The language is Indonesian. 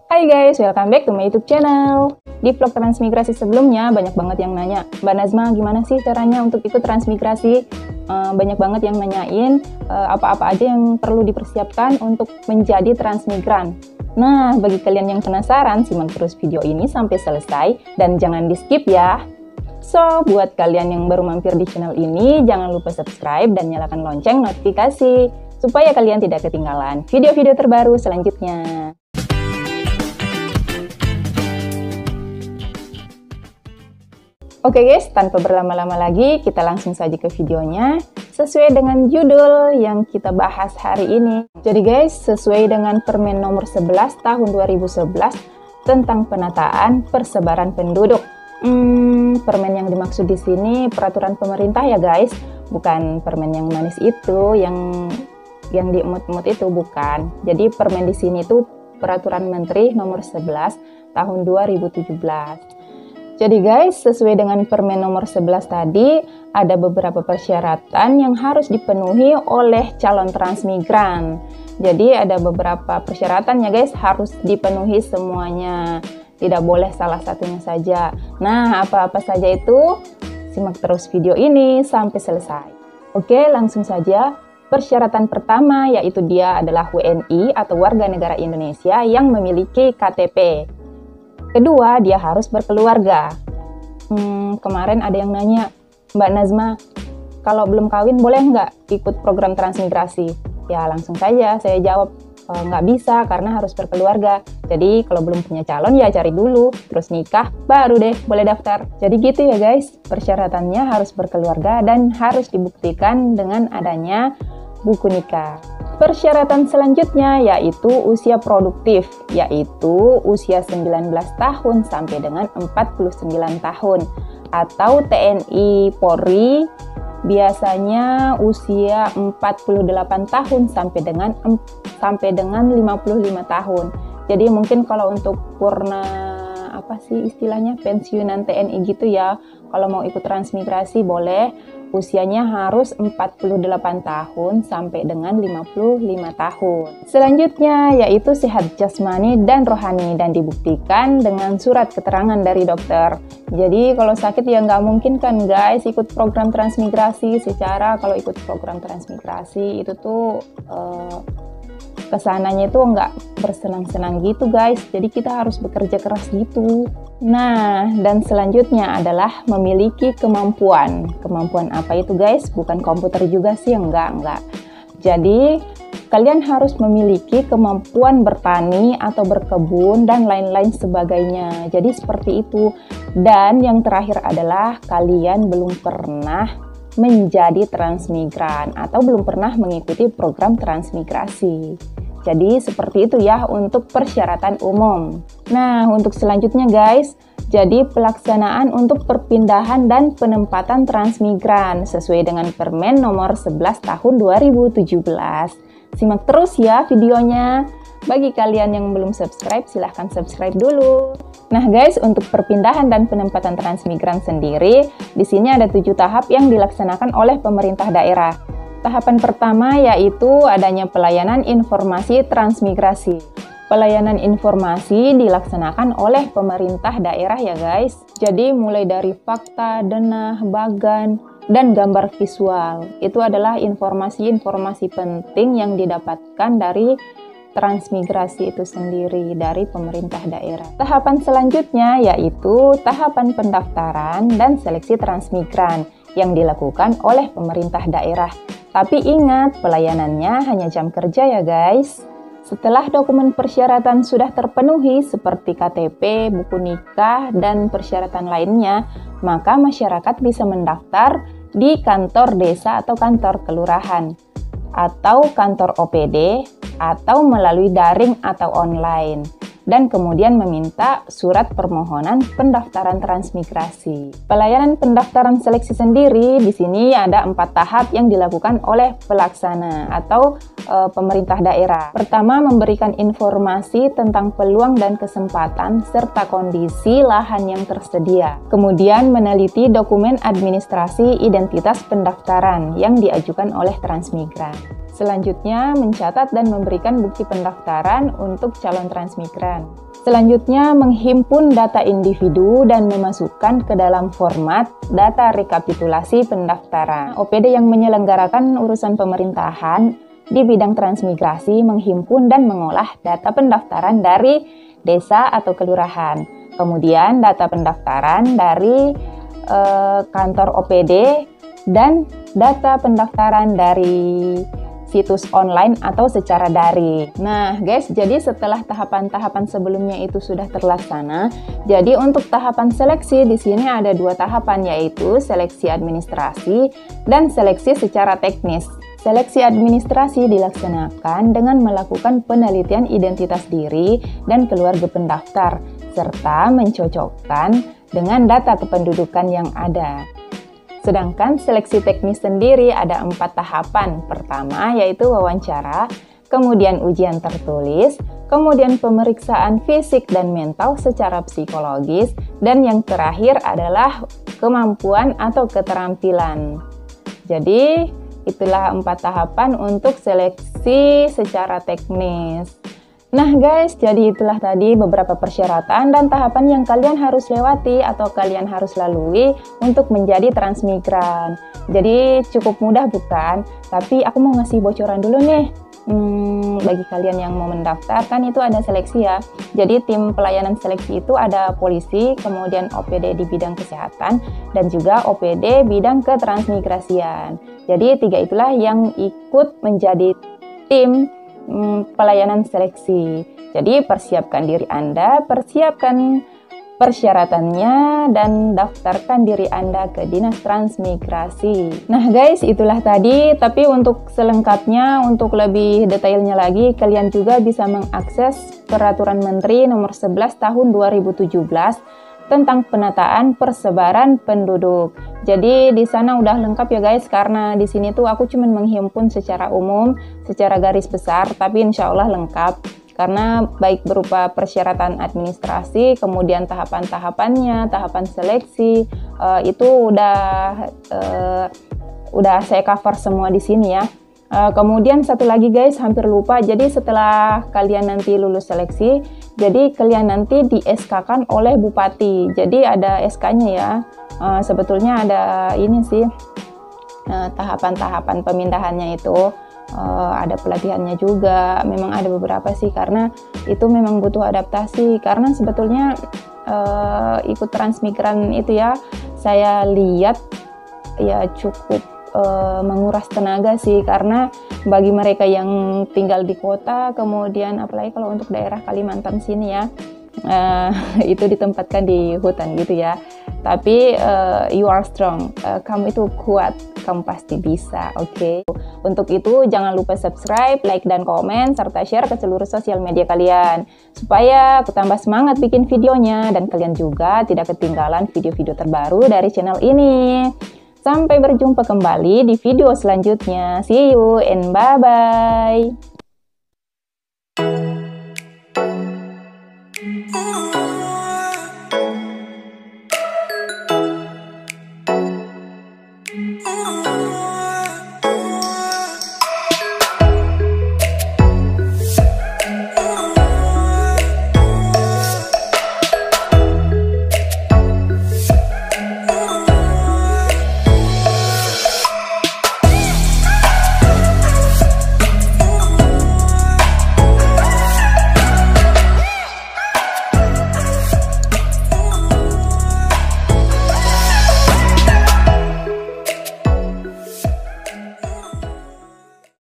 Hai guys, welcome back to my YouTube channel. Di vlog transmigrasi sebelumnya, banyak banget yang nanya, Mbak Nazma gimana sih caranya untuk ikut transmigrasi? Banyak banget yang nanyain apa-apa aja yang perlu dipersiapkan untuk menjadi transmigran. Nah, bagi kalian yang penasaran, simak terus video ini sampai selesai dan jangan di-skip ya. So, buat kalian yang baru mampir di channel ini, jangan lupa subscribe dan nyalakan lonceng notifikasi supaya kalian tidak ketinggalan video-video terbaru selanjutnya. Oke guys, tanpa berlama-lama lagi, kita langsung saja ke videonya sesuai dengan judul yang kita bahas hari ini. Jadi guys, sesuai dengan Permen nomor 11 tahun 2011 tentang penataan persebaran penduduk. Permen yang dimaksud di sini peraturan pemerintah ya guys, bukan permen yang manis itu, yang diemut-emut itu bukan. Jadi permen di sini itu peraturan Menteri nomor 11 tahun 2017. Jadi guys, sesuai dengan Permen nomor 11 tadi, ada beberapa persyaratan yang harus dipenuhi oleh calon transmigran. Jadi ada beberapa persyaratan ya guys, harus dipenuhi semuanya. Tidak boleh salah satunya saja. Nah, apa-apa saja itu? Simak terus video ini sampai selesai. Oke, langsung saja. Persyaratan pertama yaitu dia adalah WNI atau warga negara Indonesia yang memiliki KTP. Kedua, dia harus berkeluarga. Kemarin ada yang nanya, Mbak Nazma, kalau belum kawin boleh nggak ikut program transmigrasi? Ya langsung saja saya jawab, nggak bisa karena harus berkeluarga. Jadi kalau belum punya calon ya cari dulu, terus nikah, baru deh boleh daftar. Jadi gitu ya guys, persyaratannya harus berkeluarga dan harus dibuktikan dengan adanya buku nikah. Persyaratan selanjutnya yaitu usia produktif, yaitu usia 19 tahun sampai dengan 49 tahun. Atau TNI Polri biasanya usia 48 tahun sampai dengan 55 tahun. Jadi mungkin kalau untuk pensiunan TNI gitu ya, kalau mau ikut transmigrasi boleh, usianya harus 48 tahun sampai dengan 55 tahun. Selanjutnya yaitu sehat jasmani dan rohani dan dibuktikan dengan surat keterangan dari dokter. Jadi kalau sakit ya nggak mungkin kan guys ikut program transmigrasi. Secara kalau ikut program transmigrasi itu tuh kesananya itu nggak bersenang-senang gitu guys, jadi kita harus bekerja keras gitu. Nah, dan selanjutnya adalah memiliki kemampuan. Kemampuan apa itu guys? Bukan komputer juga sih, enggak. Jadi, kalian harus memiliki kemampuan bertani atau berkebun dan lain-lain sebagainya. Jadi seperti itu. Dan yang terakhir adalah kalian belum pernah menjadi transmigran atau belum pernah mengikuti program transmigrasi. Jadi seperti itu ya untuk persyaratan umum. Nah, untuk selanjutnya guys, jadi pelaksanaan untuk perpindahan dan penempatan transmigran sesuai dengan Permen nomor 11 tahun 2017. Simak terus ya videonya. Bagi kalian yang belum subscribe, silahkan subscribe dulu. Nah guys, untuk perpindahan dan penempatan transmigran sendiri, di sini ada 7 tahap yang dilaksanakan oleh pemerintah daerah. Tahapan pertama yaitu adanya pelayanan informasi transmigrasi. Pelayanan informasi dilaksanakan oleh pemerintah daerah ya guys. Jadi mulai dari fakta, denah, bagan, dan gambar visual. Itu adalah informasi-informasi penting yang didapatkan dari transmigrasi itu sendiri dari pemerintah daerah. Tahapan selanjutnya yaitu tahapan pendaftaran dan seleksi transmigran yang dilakukan oleh pemerintah daerah. Tapi ingat, pelayanannya hanya jam kerja ya guys. Setelah dokumen persyaratan sudah terpenuhi seperti KTP, buku nikah, dan persyaratan lainnya, maka masyarakat bisa mendaftar di kantor desa atau kantor kelurahan, atau kantor OPD, atau melalui daring atau online. Dan kemudian meminta surat permohonan pendaftaran transmigrasi. Pelayanan pendaftaran seleksi sendiri di sini ada 4 tahap yang dilakukan oleh pelaksana atau pemerintah daerah. Pertama, memberikan informasi tentang peluang dan kesempatan serta kondisi lahan yang tersedia. Kemudian meneliti dokumen administrasi identitas pendaftaran yang diajukan oleh transmigran. Selanjutnya, mencatat dan memberikan bukti pendaftaran untuk calon transmigran. Selanjutnya, menghimpun data individu dan memasukkan ke dalam format data rekapitulasi pendaftaran. OPD yang menyelenggarakan urusan pemerintahan di bidang transmigrasi menghimpun dan mengolah data pendaftaran dari desa atau kelurahan. Kemudian, data pendaftaran dari kantor OPD dan data pendaftaran dari situs online atau secara daring. Nah, guys, jadi setelah tahapan-tahapan sebelumnya itu sudah terlaksana, jadi untuk tahapan seleksi di sini ada 2 tahapan, yaitu seleksi administrasi dan seleksi secara teknis. Seleksi administrasi dilaksanakan dengan melakukan penelitian identitas diri dan keluarga pendaftar, serta mencocokkan dengan data kependudukan yang ada. Sedangkan seleksi teknis sendiri ada 4 tahapan. Pertama yaitu wawancara, kemudian ujian tertulis, kemudian pemeriksaan fisik dan mental secara psikologis, dan yang terakhir adalah kemampuan atau keterampilan. Jadi itulah 4 tahapan untuk seleksi secara teknis. Nah guys, jadi itulah tadi beberapa persyaratan dan tahapan yang kalian harus lewati atau kalian harus lalui untuk menjadi transmigran. Jadi cukup mudah bukan? Tapi aku mau ngasih bocoran dulu nih. Bagi kalian yang mau mendaftar, kan itu ada seleksi ya. Jadi tim pelayanan seleksi itu ada polisi, kemudian OPD di bidang kesehatan, dan juga OPD bidang ketransmigrasian. Jadi 3 itulah yang ikut menjadi tim pelayanan seleksi. Jadi persiapkan diri Anda, persiapkan persyaratannya, dan daftarkan diri Anda ke Dinas Transmigrasi. Nah guys, itulah tadi, tapi untuk selengkapnya, untuk lebih detailnya lagi, kalian juga bisa mengakses Peraturan Menteri Nomor 11 Tahun 2017 tentang penataan persebaran penduduk. Jadi di sana udah lengkap ya guys, karena di sini tuh aku cuma menghimpun secara umum, secara garis besar, tapi insya Allah lengkap. Karena baik berupa persyaratan administrasi, kemudian tahapan-tahapannya, tahapan seleksi, itu udah saya cover semua di sini ya. Kemudian satu lagi guys, hampir lupa. Jadi setelah kalian nanti lulus seleksi, jadi kalian nanti di SK-kan oleh Bupati. Jadi ada SK-nya ya. Sebetulnya ada ini sih, tahapan-tahapan pemindahannya itu. Ada pelatihannya juga. Memang ada beberapa sih, karena itu memang butuh adaptasi. Karena sebetulnya ikut transmigran itu ya, saya lihat ya cukup menguras tenaga sih, karena bagi mereka yang tinggal di kota, kemudian apalagi kalau untuk daerah Kalimantan sini ya, itu ditempatkan di hutan gitu ya. Tapi you are strong, kamu itu kuat, kamu pasti bisa, oke? Untuk itu jangan lupa subscribe, like, dan komen, serta share ke seluruh sosial media kalian, supaya aku tambah semangat bikin videonya, dan kalian juga tidak ketinggalan video-video terbaru dari channel ini. Sampai berjumpa kembali di video selanjutnya. See you and bye-bye.